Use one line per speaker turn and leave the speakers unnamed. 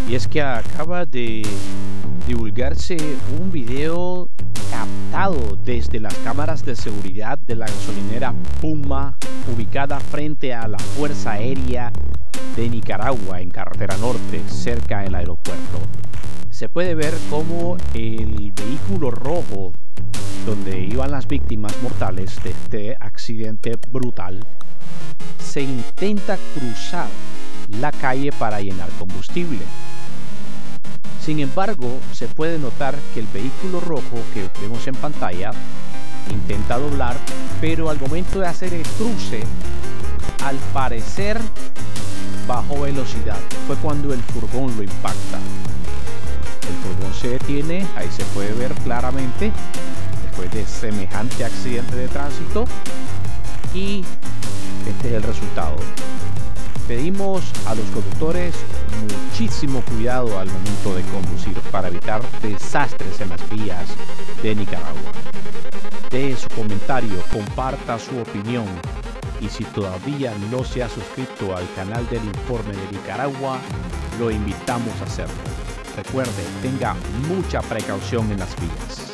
Y es que acaba de divulgarse un video captado desde las cámaras de seguridad de la gasolinera Puma, ubicada frente a la Fuerza Aérea de Nicaragua en Carretera Norte, cerca del aeropuerto. Se puede ver cómo el vehículo rojo donde iban las víctimas mortales de este accidente brutal se intenta cruzar la calle para llenar combustible. Sin embargo, se puede notar que el vehículo rojo que vemos en pantalla intenta doblar, pero al momento de hacer el cruce, al parecer bajó velocidad. Fue cuando el furgón lo impacta. El furgón se detiene, ahí se puede ver claramente, después de semejante accidente de tránsito, y este es el resultado. Pedimos a los conductores muchísimo cuidado al momento de conducir para evitar desastres en las vías de Nicaragua. Deje su comentario, comparta su opinión y si todavía no se ha suscrito al canal del Informe de Nicaragua, lo invitamos a hacerlo. Recuerde, tenga mucha precaución en las vías.